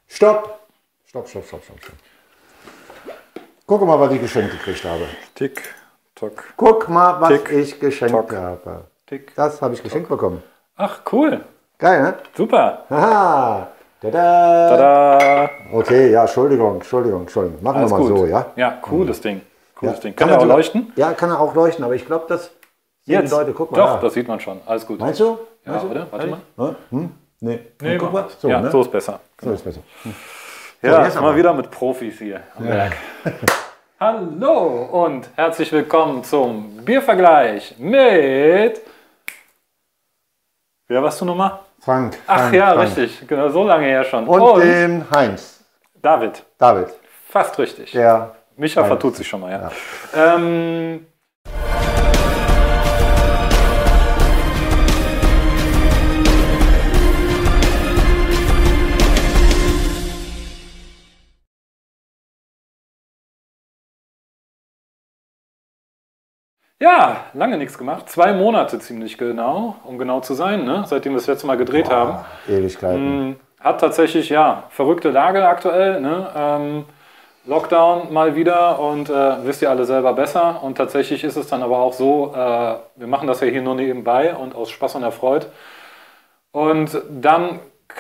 Stopp! Stopp. Guck mal, was ich geschenkt gekriegt habe. Tick, tock. Guck mal, was Tick, ich geschenkt tock. habe. Tick, Das habe ich geschenkt bekommen. Ach, cool. Geil, ne? Super. Haha! Tada! Tada. Okay, ja, Entschuldigung. Machen Alles wir mal gut. so, ja? Ja, cooles Ding. Cooles Ja. Ding. Kann der auch sogar- leuchten? Ja, kann er auch leuchten, aber ich glaube, das sehen die Leute. Guck mal. Doch, da. das sieht man schon. Alles gut. Meinst du? Ja, Meinst du? oder? Warte mal. Nee. Nee, Guck mach mal. das. So, ja, ne? so ist besser. So ist besser. Ja, jetzt mal aber. wieder mit Profis hier am Werk. Hallo und herzlich willkommen zum Biervergleich mit... Wer warst du nochmal? Frank. Ach ja, richtig. Genau, so lange her schon. Und dem Heinz. David. David. Fast richtig. Der. Micha vertut sich schon mal, ja. Ja, lange nichts gemacht. 2 Monate ziemlich genau, um genau zu sein, ne? Seitdem wir das letzte Mal gedreht haben. Ewigkeiten. Hat tatsächlich, ja, verrückte Lage aktuell, ne? Lockdown mal wieder und wisst ihr alle selber besser. Und tatsächlich ist es dann aber auch so, wir machen das ja hier nur nebenbei und aus Spaß und Erfreut. Und dann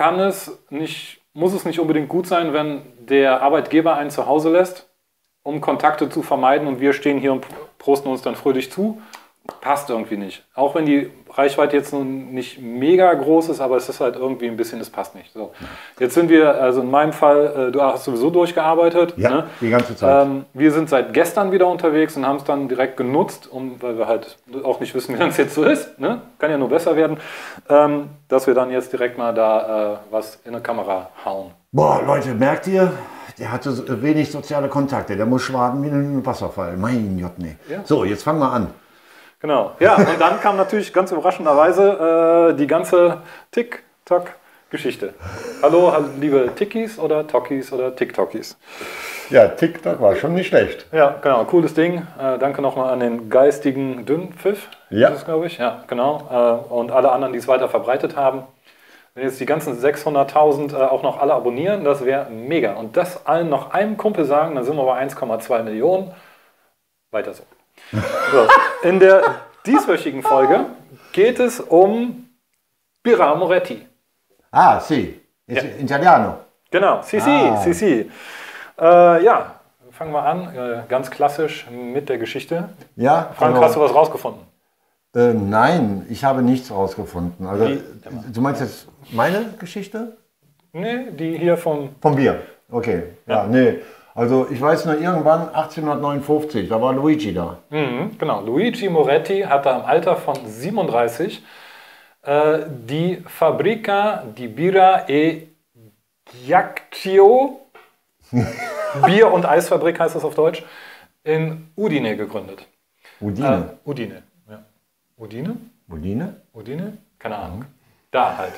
muss es nicht unbedingt gut sein, wenn der Arbeitgeber einen zu Hause lässt, um Kontakte zu vermeiden und wir stehen hier und prosten uns dann fröhlich zu. Passt irgendwie nicht. Auch wenn die Reichweite jetzt nun nicht mega groß ist, aber es ist halt irgendwie ein bisschen, es passt nicht. So. Jetzt sind wir, also in meinem Fall, du hast sowieso durchgearbeitet. Ja, ne? die ganze Zeit. Wir sind seit gestern wieder unterwegs und haben es dann direkt genutzt, weil wir halt auch nicht wissen, wie das jetzt so ist. Ne? Kann ja nur besser werden, dass wir dann jetzt direkt mal da was in der Kamera hauen. Boah, Leute, merkt ihr? Der hatte so wenig soziale Kontakte. Der muss schwaden wie ein Wasserfall. Mein Gott, nee. Ja. So, jetzt fangen wir an. Genau, ja, und dann kam natürlich ganz überraschenderweise die ganze TikTok-Geschichte. Hallo, liebe Tickies oder Tokkies oder TikTokies. Ja, TikTok war schon nicht schlecht. Ja, genau, cooles Ding. Danke nochmal an den geistigen Dünnpfiff, Ja. ist es, glaube ich. Ja, genau. Und alle anderen, die es weiter verbreitet haben. Wenn jetzt die ganzen 600.000 auch noch alle abonnieren, das wäre mega. Und das allen noch einem Kumpel sagen, dann sind wir bei 1,2 Millionen. Weiter so. So, in der dieswöchigen Folge geht es um Birra Moretti. Ah, sì. Ist Italiano. Genau, sì. Ja, fangen wir an, ganz klassisch mit der Geschichte. Ja, Frank, also, hast du was rausgefunden? nein, ich habe nichts rausgefunden. Also, Wie? du meinst jetzt meine Geschichte? Nee, die hier vom... Vom Bier. Okay, ja, nee. Also ich weiß nur, irgendwann 1859, da war Luigi da. Genau, Luigi Moretti hatte im Alter von 37 die Fabbrica di Birra e Ghiaccio, Bier- und Eisfabrik heißt das auf Deutsch, in Udine gegründet. Udine. Udine, ja. Udine? Udine? Udine? Keine Ahnung. Da halt.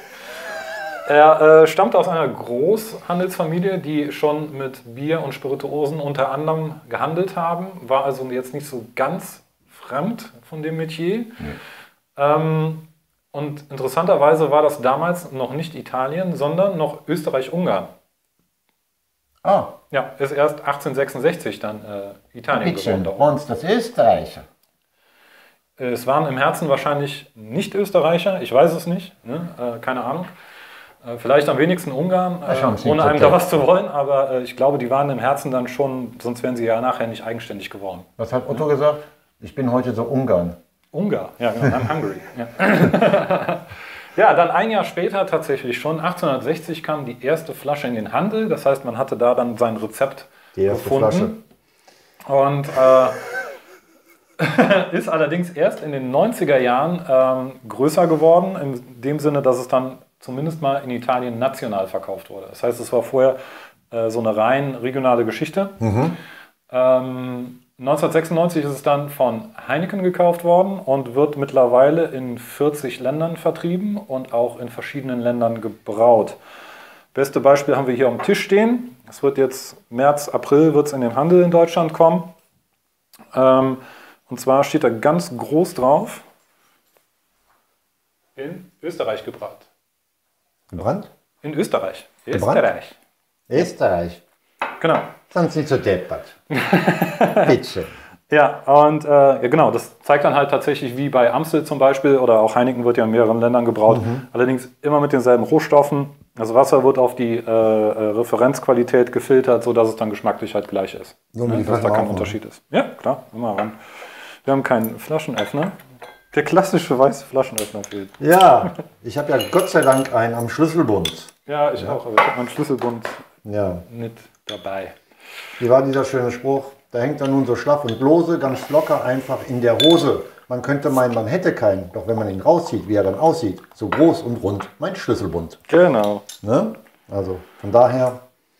Er stammt aus einer Großhandelsfamilie, die schon mit Bier und Spirituosen unter anderem gehandelt haben, war also jetzt nicht so ganz fremd von dem Metier. Nee. Und interessanterweise war das damals noch nicht Italien, sondern noch Österreich-Ungarn. Ah, Ja, ist erst 1866 dann Italien geworden. bitte, uns das Österreicher. Es waren im Herzen wahrscheinlich nicht Österreicher, ich weiß es nicht, ne? Keine Ahnung. Vielleicht am wenigsten Ungarn, ohne einem da was zu wollen, aber ich glaube, die waren im Herzen dann schon, sonst wären sie ja nachher nicht eigenständig geworden. Was hat Otto gesagt? Ich bin heute so Ungarn. Ungar, ja, genau, I'm hungry. Ja. Ja, dann ein Jahr später tatsächlich schon, 1860 kam die erste Flasche in den Handel, das heißt, man hatte da dann sein Rezept Die erste gefunden. Und ist allerdings erst in den 90er Jahren größer geworden, in dem Sinne, dass es dann zumindest mal in Italien national verkauft wurde. Das heißt, es war vorher so eine rein regionale Geschichte. 1996 ist es dann von Heineken gekauft worden und wird mittlerweile in 40 Ländern vertrieben und auch in verschiedenen Ländern gebraut. Beste Beispiel haben wir hier am Tisch stehen. Es wird jetzt März, April wird es in den Handel in Deutschland kommen. Und zwar steht da ganz groß drauf, in Österreich gebraut. Gebrannt? In Österreich. Gebrannt? Österreich. Österreich. Genau. Sind Sie nicht so deppert. Bitte. Ja, und ja, genau, das zeigt dann halt tatsächlich, wie bei Amstel zum Beispiel oder auch Heineken wird ja in mehreren Ländern gebraut, allerdings immer mit denselben Rohstoffen. Das Wasser wird auf die Referenzqualität gefiltert, sodass es dann geschmacklich halt gleich ist. Nur mit die dass da Flaschen kein aufmachen. Unterschied ist. Ja, klar, immer ran. Wir haben keinen Flaschenöffner. Der klassische weiße Flaschenöffner fehlt. Ja, ich habe ja Gott sei Dank einen am Schlüsselbund. Ja, ich auch, aber ich habe meinen Schlüsselbund Ja. nicht dabei. Wie war dieser schöne Spruch? Da hängt er nun so schlaff und lose, ganz locker einfach in der Hose. Man könnte meinen, man hätte keinen, doch wenn man ihn rauszieht, wie er dann aussieht, so groß und rund, mein Schlüsselbund. Genau. Ne? Also von daher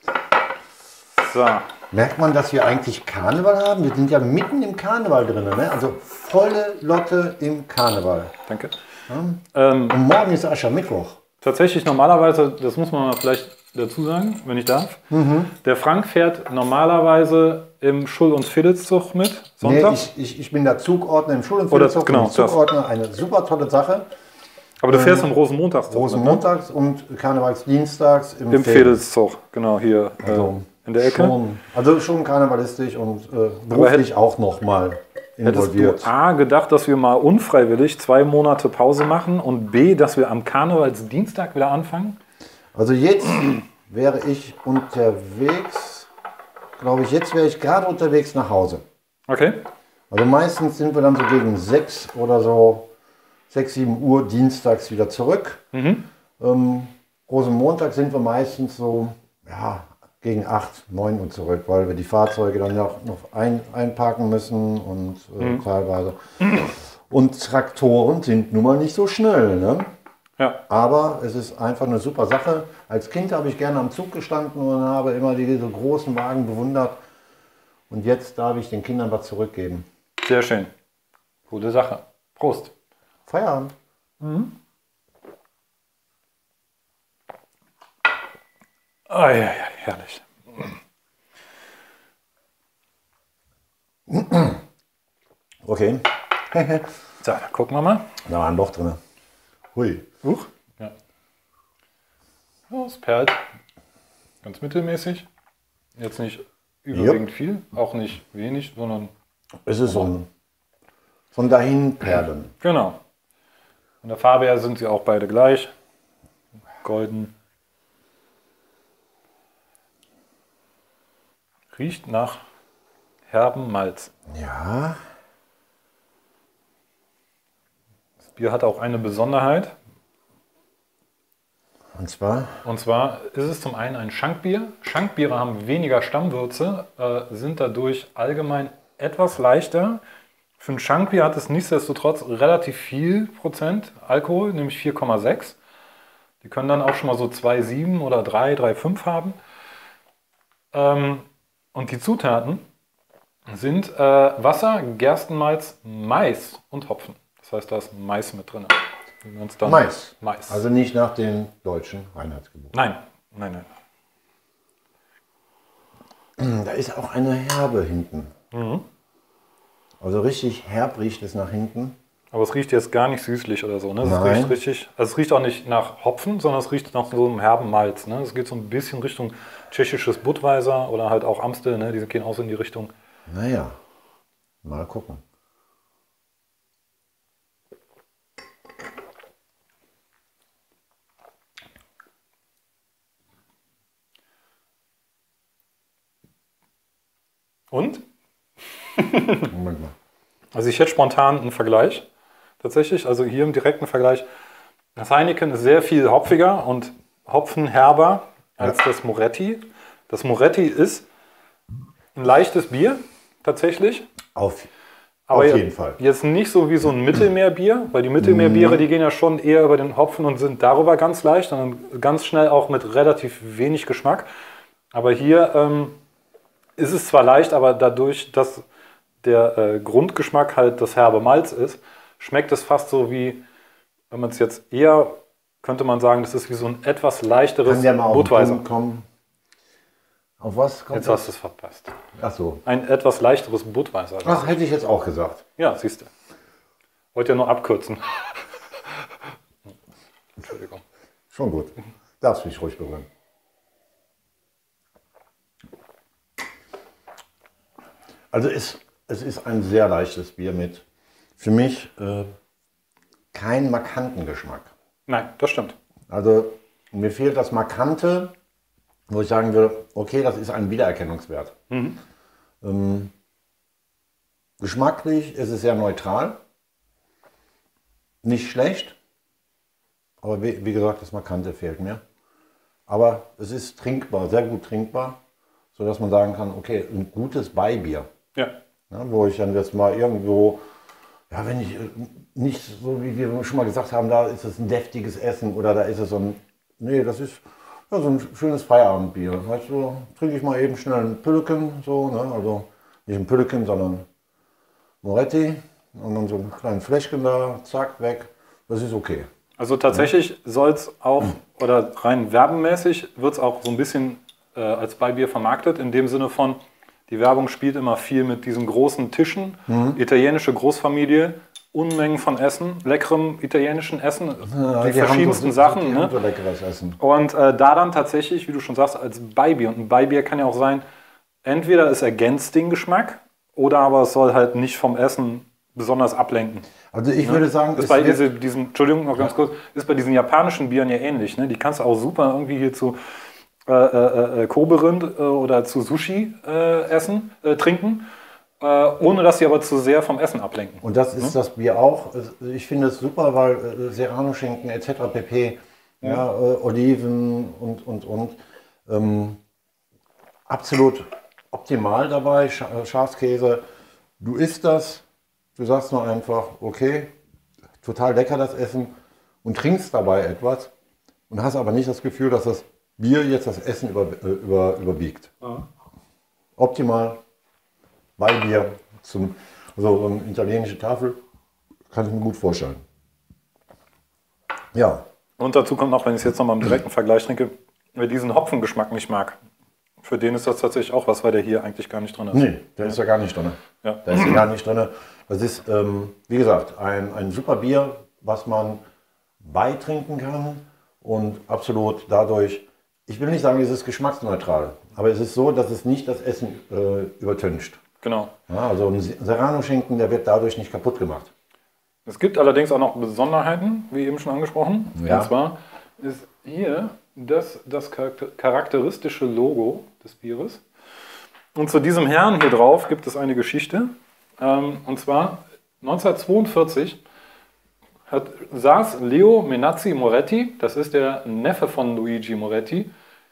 So. merkt man, dass wir eigentlich Karneval haben. Wir sind ja mitten im Karneval drin, ne? Also volle Lotte im Karneval. Danke. Und morgen ist Aschermittwoch. Tatsächlich normalerweise, das muss man mal vielleicht dazu sagen, wenn ich darf. Der Frank fährt normalerweise im Schul- und Fiddelszug mit, Nee, Sonntag. ich bin der Zugordner im Schul- und Oder, Fiddelszug. genau, und Zugordner, eine super tolle Sache. Aber du fährst am Rosenmontagszug mit, ne? Rosenmontags und Karnevalsdienstags im Im Fiddelszug, genau, hier Also in der Ecke. schon karnevalistisch und beruflich auch nochmal Hättest involviert. du A, gedacht, dass wir mal unfreiwillig 2 Monate Pause machen und B, dass wir am Karnevalsdienstag wieder anfangen? Also jetzt wäre ich unterwegs, glaube ich, jetzt wäre ich gerade unterwegs nach Hause. Okay. Also meistens sind wir dann so gegen 6 oder so 6, 7 Uhr dienstags wieder zurück. Rosenmontag sind wir meistens so ja, gegen 8, 9 Uhr zurück, weil wir die Fahrzeuge dann ja noch einparken müssen und teilweise. Und Traktoren sind nun mal nicht so schnell. Ne? Ja. Aber es ist einfach eine super Sache. Als Kind habe ich gerne am Zug gestanden und habe immer diese großen Wagen bewundert. Und jetzt darf ich den Kindern was zurückgeben. Sehr schön. Coole Sache. Prost. Feierabend. Ah, ja, ja, herrlich. Okay. So, dann gucken wir mal. Da war ein Loch drin. Hui. Huch. Ja. Ja, es perlt. Ganz mittelmäßig. Jetzt nicht überwiegend viel, auch nicht wenig, sondern Es ist so ein von dahin Perlen. genau. Von der Farbe her sind sie auch beide gleich. Golden. Riecht nach herben Malz. Ja. Das Bier hat auch eine Besonderheit. Und zwar? Und zwar ist es zum einen ein Schankbier. Schankbiere haben weniger Stammwürze, sind dadurch allgemein etwas leichter. Für ein Schankbier hat es nichtsdestotrotz relativ viel Prozent Alkohol, nämlich 4,6. Die können dann auch schon mal so 2,7 oder 3,5 haben. Und die Zutaten sind Wasser, Gerstenmalz, Mais und Hopfen. Das heißt, da ist Mais mit drin. Mais. Mais. Also nicht nach den deutschen Reinheitsgeboten. Nein, nein, nein. Da ist auch eine Herbe hinten. Also richtig herb riecht es nach hinten. Aber es riecht jetzt gar nicht süßlich oder so. Ne? Es Nein. riecht richtig, also es riecht auch nicht nach Hopfen, sondern es riecht nach so einem herben Malz. Ne? Es geht so ein bisschen Richtung tschechisches Budweiser oder halt auch Amstel. Ne? Die gehen auch so in die Richtung. Naja, mal gucken. Und? Moment mal. Also ich hätte spontan einen Vergleich. Tatsächlich, also hier im direkten Vergleich. Das Heineken ist sehr viel hopfiger und hopfenherber als das Moretti. Das Moretti ist ein leichtes Bier, tatsächlich. Auf Aber jeden Fall. jetzt nicht so wie so ein Mittelmeerbier, weil die Mittelmeerbiere, die gehen ja schon eher über den Hopfen und sind darüber ganz leicht und ganz schnell auch mit relativ wenig Geschmack. Aber hier ist es zwar leicht, aber dadurch, dass der Grundgeschmack halt das herbe Malz ist, schmeckt es fast so wie, wenn man es jetzt eher, könnte man sagen, das ist wie so ein etwas leichteres Kann der mal auf den Budweiser. Punkt kommen? Auf was kommt Jetzt das? hast du es verpasst. Ach so. Ein etwas leichteres Budweiser. Ach, hätte ich jetzt auch gesagt. Ja, siehst du. Wollte ja nur abkürzen. Entschuldigung. Schon gut. Darfst mich ruhig berühren. Also es ist ein sehr leichtes Bier mit, für mich, keinen markanten Geschmack. Nein, das stimmt. Also mir fehlt das Markante, wo ich sagen würde, okay, das ist ein Wiedererkennungswert. Geschmacklich ist es sehr neutral, nicht schlecht, aber wie gesagt, das Markante fehlt mir. Aber es ist trinkbar, sehr gut trinkbar, sodass man sagen kann, okay, ein gutes Beibier. Ja. Ja, wo ich dann jetzt mal irgendwo, ja, wenn ich nicht so, wie wir schon mal gesagt haben, da ist es ein deftiges Essen oder da ist es so ein, nee, das ist ja, so ein schönes Feierabendbier. Weißt du, trinke ich mal eben schnell ein Pülleken, so, ne? Also nicht ein Pülleken, sondern Moretti und dann so ein kleines Fläschchen da, zack, weg. Das ist okay. Also tatsächlich soll es auch, oder rein werbenmäßig, wird es auch so ein bisschen als Beibier vermarktet, in dem Sinne von, die Werbung spielt immer viel mit diesen großen Tischen, italienische Großfamilie, Unmengen von Essen, leckerem italienischen Essen, Ja, die verschiedensten Sachen. Die Ne? haben so leckeres Essen. Und da dann tatsächlich, wie du schon sagst, als Beibier. Und ein Beibier kann ja auch sein, entweder es ergänzt den Geschmack oder aber es soll halt nicht vom Essen besonders ablenken. Also ich würde sagen, ist bei Entschuldigung, noch ganz kurz, ist bei diesen japanischen Bieren ja ähnlich. Ne? Die kannst du auch super irgendwie hier zu Kobe-Rind oder zu Sushi trinken, ohne dass sie aber zu sehr vom Essen ablenken. Und das ist das Bier auch. Ich finde es super, weil Serrano-Schinken etc. pp. Ja, Oliven und. Absolut optimal dabei. Schafskäse. Du isst das, du sagst nur einfach, okay, total lecker das Essen und trinkst dabei etwas und hast aber nicht das Gefühl, dass das Bier jetzt das Essen überwiegt. Ja. Optimal. Beibier zum, also so eine italienische Tafel, kann ich mir gut vorstellen. Ja. Und dazu kommt noch, wenn ich es jetzt nochmal im direkten Vergleich trinke, wer diesen Hopfengeschmack nicht mag, für den ist das tatsächlich auch was, weil der hier eigentlich gar nicht drin ist. Nee, der ist ja gar nicht drin. Ja. Der ist ja gar nicht drin. Das ist, wie gesagt, ein super Bier, was man beitrinken kann und absolut dadurch, ich will nicht sagen, es ist geschmacksneutral, aber es ist so, dass es nicht das Essen übertüncht. Genau. Ja, also ein Serrano-Schinken, der wird dadurch nicht kaputt gemacht. Es gibt allerdings auch noch Besonderheiten, wie eben schon angesprochen. Ja. Und zwar ist hier das charakteristische Logo des Bieres. Und zu diesem Herrn hier drauf gibt es eine Geschichte. Und zwar 1942 saß Leo Menazzi Moretti, das ist der Neffe von Luigi Moretti,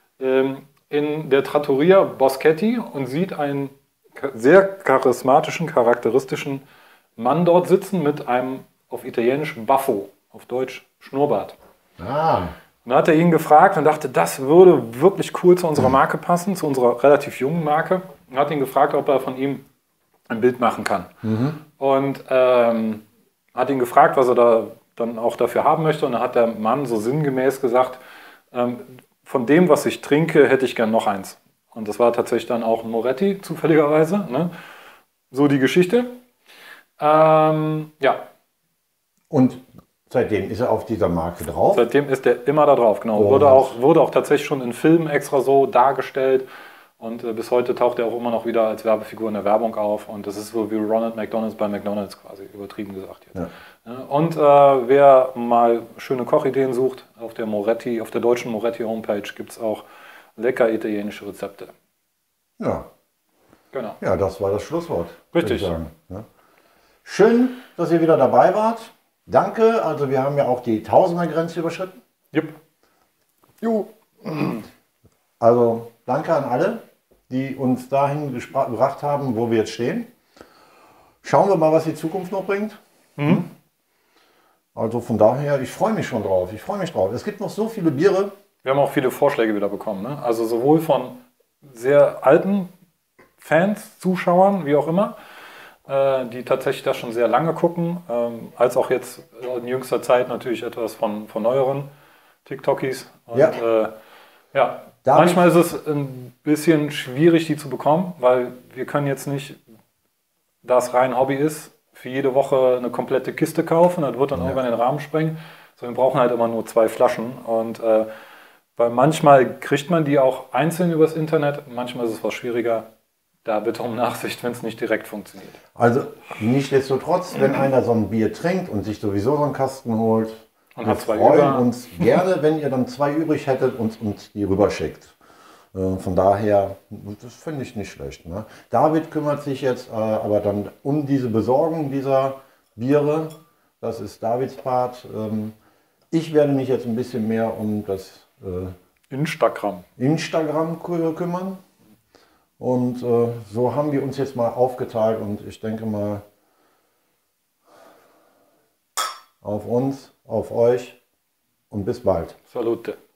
in der Trattoria Boschetti und sieht einen sehr charismatischen, charakteristischen Mann dort sitzen mit einem auf Italienisch Baffo, auf Deutsch Schnurrbart. Ah. Und dann hat er ihn gefragt und dachte, das würde wirklich cool zu unserer Marke passen, zu unserer relativ jungen Marke. Und hat ihn gefragt, ob er von ihm ein Bild machen kann. Und hat ihn gefragt, was er da dann auch dafür haben möchte. Und dann hat der Mann so sinngemäß gesagt, von dem, was ich trinke, hätte ich gern noch eins. Und das war tatsächlich dann auch ein Moretti, zufälligerweise. Ne? So die Geschichte. Ja. Und seitdem ist er auf dieser Marke drauf? Seitdem ist er immer da drauf, genau. Oh, Wurde auch tatsächlich schon in Filmen extra so dargestellt. Und bis heute taucht er auch immer noch wieder als Werbefigur in der Werbung auf. Und das ist so wie Ronald McDonald's bei McDonald's quasi, übertrieben gesagt jetzt. Ja. Und wer mal schöne Kochideen sucht, auf der deutschen Moretti-Homepage gibt es auch lecker italienische Rezepte. Ja. Genau. Ja, das war das Schlusswort. Richtig. Würde ich sagen. Ja. Schön, dass ihr wieder dabei wart. Danke. Also wir haben ja auch die Tausender-Grenze überschritten. Jupp. Jo. Also danke an alle, die uns dahin gebracht haben, wo wir jetzt stehen. Schauen wir mal, was die Zukunft noch bringt. Also von daher, ich freue mich schon drauf. Ich freue mich drauf. Es gibt noch so viele Biere. Wir haben auch viele Vorschläge wieder bekommen. Ne? Also sowohl von sehr alten Fans, Zuschauern, wie auch immer, die tatsächlich das schon sehr lange gucken, als auch jetzt in jüngster Zeit natürlich etwas von neueren TikTokies. Und ja, manchmal ist es ein bisschen schwierig, die zu bekommen, weil wir können jetzt nicht, da es rein Hobby ist, für jede Woche eine komplette Kiste kaufen. Das wird dann irgendwann den Rahmen sprengen. Also wir brauchen halt immer nur 2 Flaschen. Und weil manchmal kriegt man die auch einzeln übers Internet, manchmal ist es was schwieriger. da bitte um Nachsicht, wenn es nicht direkt funktioniert. Also nichtsdestotrotz, wenn einer so ein Bier trinkt und sich sowieso so einen Kasten holt, Und wir hat zwei freuen über. uns gerne, wenn ihr dann 2 übrig hättet und uns die rüberschickt. Von daher, das finde ich nicht schlecht. Ne? David kümmert sich jetzt aber dann um diese Besorgung dieser Biere. Das ist Davids Part. Ich werde mich jetzt ein bisschen mehr um das Instagram. Instagram kümmern. Und so haben wir uns jetzt mal aufgeteilt und ich denke mal auf uns, auf euch und bis bald. Salute.